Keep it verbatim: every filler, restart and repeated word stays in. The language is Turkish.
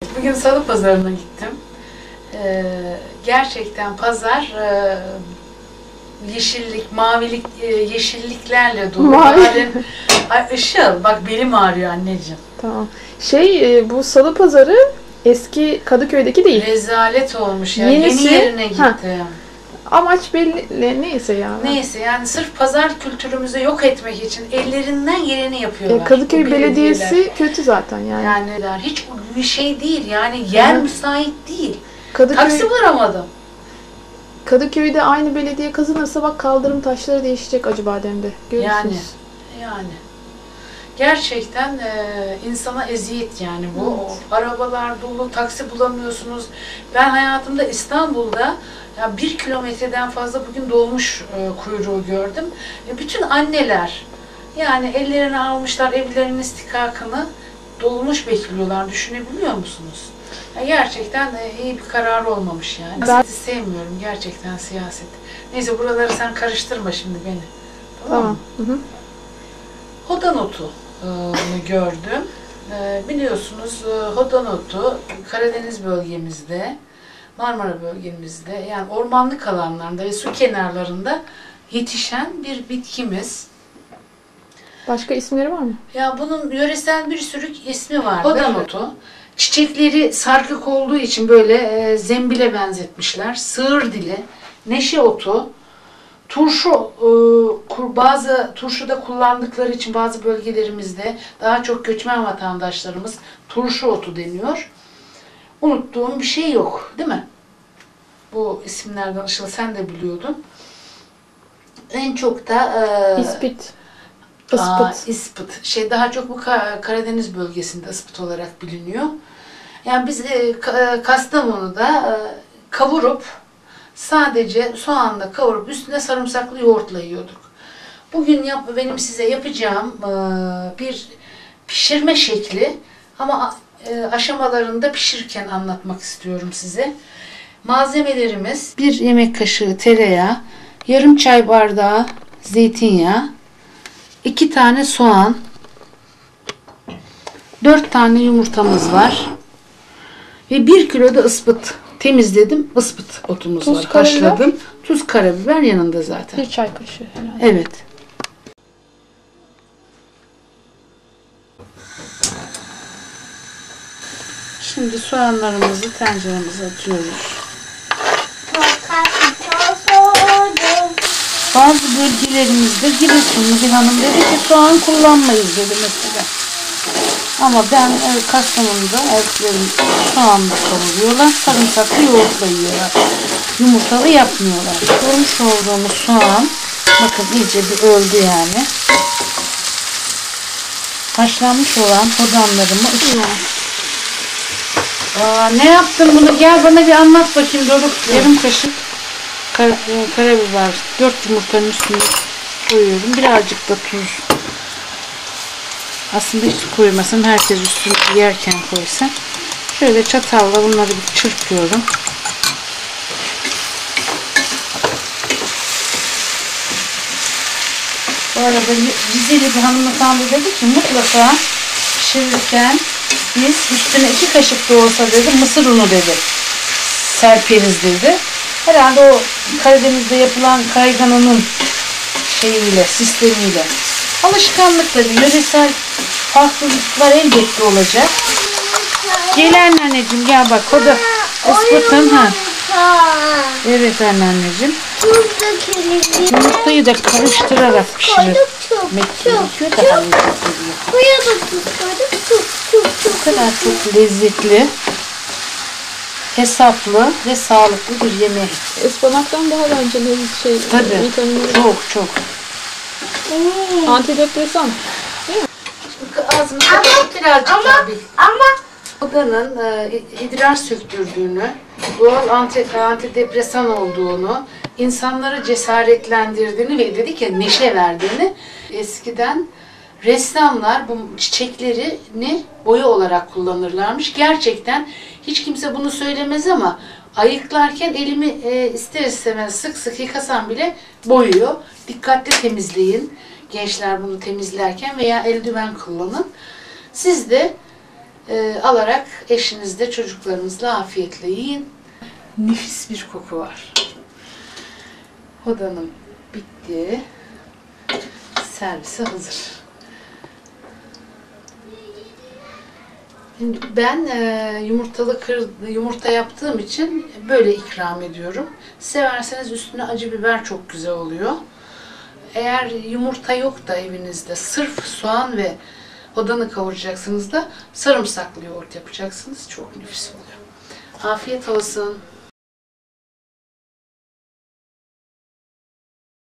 Bugün salı pazarına gittim. Ee, gerçekten pazar e, yeşillik, mavilik, e, yeşilliklerle dolu. Mavi. Halen, ay Işıl, bak belim ağrıyor anneciğim. Tamam. Şey, e, bu salı pazarı eski Kadıköy'deki değil. Rezalet olmuş ya. Yenisi, Yeni yerine gittim. Ha. Amaç belli, neyse yani. Neyse yani sırf pazar kültürümüzü yok etmek için ellerinden geleni yapıyorlar. E, Kadıköy Bu Belediyesi belediyeler. kötü zaten yani. Yani hiç bir şey değil yani yer Hı. müsait değil. Kadıköy, Taksi bulamadım. Kadıköy'de aynı belediye kazanırsa bak kaldırım taşları değişecek Acıbadem'de. Görürsünüz. Yani yani gerçekten e, insana eziyet yani bu. Evet. O arabalar dolu, taksi bulamıyorsunuz. Ben hayatımda İstanbul'da ya bir kilometreden fazla bugün dolmuş e, kuyruğu gördüm. E, bütün anneler yani ellerine almışlar evlerinin istikakını, dolmuş bekliyorlar. Düşünebiliyor musunuz? Ya gerçekten e, iyi bir karar olmamış yani. Ben- Siyaseti sevmiyorum gerçekten siyaset. Neyse buraları sen karıştırma şimdi beni. Tamam mı? Tamam. Hı hı. Hodanotu gördüm. E, biliyorsunuz e, hodanotu Karadeniz bölgemizde, Marmara bölgemizde yani ormanlık alanlarında ve su kenarlarında yetişen bir bitkimiz. Başka isimleri var mı? Ya bunun yöresel bir sürü ismi var. Hodanotu. Çiçekleri sarkık olduğu için böyle e, zembile benzetmişler. Sığır dili, neşe otu, turşu, e, kur- bazı turşuda kullandıkları için bazı bölgelerimizde daha çok göçmen vatandaşlarımız turşu otu deniyor. Unuttuğum bir şey yok, değil mi? Bu isimlerden Işıl sen de biliyordun. En çok da e, İspit. Aa, Ispıt. İspıt. Şey daha çok bu Ka- Karadeniz bölgesinde Ispıt olarak biliniyor. Yani biz e, Ka- Kastamonu'da e, kavurup sadece soğanla kavurup üstüne sarımsaklı yoğurtla yiyorduk. Bugün yap, benim size yapacağım e, bir pişirme şekli ama e, aşamalarında pişirken anlatmak istiyorum size. Malzemelerimiz bir yemek kaşığı tereyağı, yarım çay bardağı zeytinyağı, iki tane soğan, dört tane yumurtamız var ve bir kilo da ıspıt temizledim. Ispıt otumuz Tuz, var. karabiber. Haşladım. Tuz, karabiber yanında zaten. Bir çay kaşığı herhalde. Evet. Şimdi soğanlarımızı tenceremize atıyoruz. Bazı bölgelerimizde Giresunlu bir hanım dedi ki soğan kullanmayız dedi mesela. Ama ben e, Kastamonu'da elçilerim soğanla kavuruyorlar, sarımsaklı yoğurtla yiyorlar. Yumurtalı yapmıyorlar. Kurmuş olduğumuz soğan, bakın iyice bir öldü yani. Haşlanmış olan hodanlarımı ısıyorum. Aa, ne yaptın bunu? Gel bana bir anlat bakayım Doruk. Yarım kaşık kar karabiber, dört yumurtanın üstüne koyuyorum. Birazcık da tuz. Aslında hiç koymasam herkes üstüne yerken koysa. Şöyle çatalla bunları bir çırpıyorum. Bu arada Rizeli bir hanımefendi dedi ki mutlaka pişirirken biz üstüne iki kaşık da olsa dedi mısır unu dedi serperiz dedi. Herhalde o Karadeniz'de yapılan kaygananın şeyiyle, sistemiyle. Alışkanlık tabii, yöresel farklılıklar elbette olacak. Gel anneanneciğim gel bak o da ıspıtın ha. Evet anneanneciğim. Yumurtayı da karıştırarak pişirmek gerekiyor daha lezzetli. Bu kadar çok lezzetli, hesaplı ve sağlıklı bir yemek. Ispanaktan daha bence şey, Tabii, vitaminleri. çok çok. Antidepresan. Ağzını kapat birazcık tabii. Ama odanın e, idrar söktürdüğünü, doğal anti, antidepresan olduğunu, insanları cesaretlendirdiğini ve dedi ki neşe verdiğini. Eskiden ressamlar bu çiçeklerini boya olarak kullanırlarmış. Gerçekten hiç kimse bunu söylemez ama ayıklarken elimi e, ister istemez sık sık yıkasam bile boyuyor. Dikkatli temizleyin. Gençler bunu temizlerken veya eldiven kullanın. Siz de e, alarak eşinizle, çocuklarınızla afiyetle yiyin. Nefis bir koku var. Hodanım bitti. Servise hazır. Şimdi ben e, yumurtalı kır, yumurta yaptığım için böyle ikram ediyorum. Severseniz üstüne acı biber çok güzel oluyor. Eğer yumurta yok da evinizde sırf soğan ve hodanı kavuracaksınız da sarımsaklı yoğurt yapacaksınız. Çok nefis oluyor. Afiyet olsun.